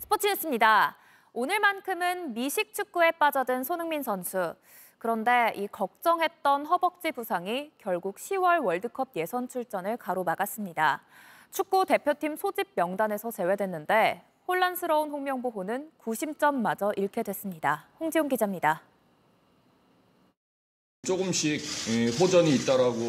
스포츠 뉴스입니다. 오늘만큼은 미식 축구에 빠져든 손흥민 선수. 그런데 이 걱정했던 허벅지 부상이 결국 10월 월드컵 예선 출전을 가로막았습니다. 축구 대표팀 소집 명단에서 제외됐는데 혼란스러운 홍명보호는 구심점마저 잃게 됐습니다. 홍지용 기자입니다. 조금씩 호전이 있다라고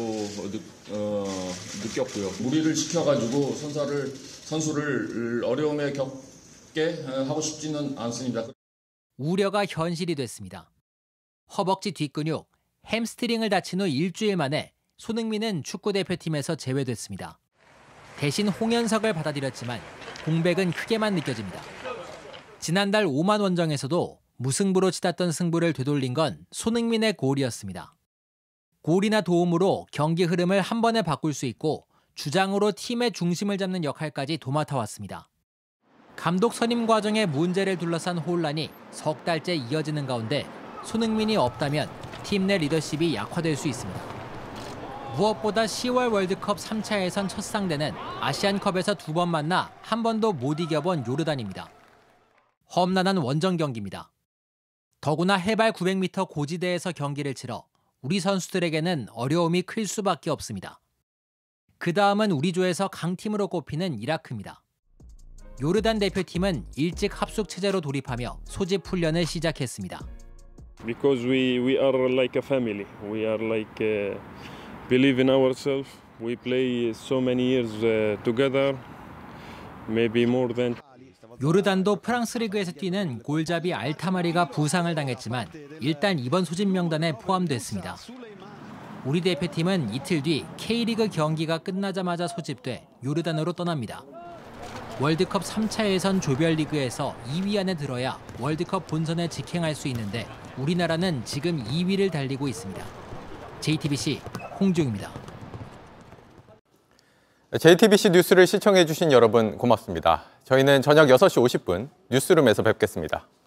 느꼈고요. 무리를 시켜가지고 선수를 어려움에 겪게 하고 싶지는 않습니다. 우려가 현실이 됐습니다. 허벅지 뒷근육, 햄스트링을 다친 후 일주일 만에 손흥민은 축구대표팀에서 제외됐습니다. 대신 홍현석을 받아들였지만 공백은 크게만 느껴집니다. 지난달 오만 원정에서도 무승부로 치닫던 승부를 되돌린 건 손흥민의 골이었습니다. 골이나 도움으로 경기 흐름을 한 번에 바꿀 수 있고 주장으로 팀의 중심을 잡는 역할까지 도맡아왔습니다. 감독 선임 과정에 문제를 둘러싼 혼란이 석 달째 이어지는 가운데 손흥민이 없다면 팀 내 리더십이 약화될 수 있습니다. 무엇보다 10월 월드컵 3차 예선 첫 상대는 아시안컵에서 2번 만나 한 번도 못 이겨본 요르단입니다. 험난한 원정 경기입니다. 더구나 해발 900m 고지대에서 경기를 치러 우리 선수들에게는 어려움이 클 수밖에 없습니다. 그 다음은 우리 조에서 강팀으로 꼽히는 이라크입니다. 요르단 대표팀은 일찍 합숙 체제로 돌입하며 소집 훈련을 시작했습니다. Because we are like a family. We are like believe in ourselves. We play so many years together. Maybe more than. 요르단도 프랑스 리그에서 뛰는 골잡이 알타마리가 부상을 당했지만 일단 이번 소집 명단에 포함됐습니다. 우리 대표팀은 이틀 뒤 K리그 경기가 끝나자마자 소집돼 요르단으로 떠납니다. 월드컵 3차 예선 조별리그에서 2위 안에 들어야 월드컵 본선에 직행할 수 있는데 우리나라는 지금 2위를 달리고 있습니다. JTBC 홍지용입니다. JTBC 뉴스를 시청해 주신 여러분 고맙습니다. 저희는 저녁 6시 50분 뉴스룸에서 뵙겠습니다.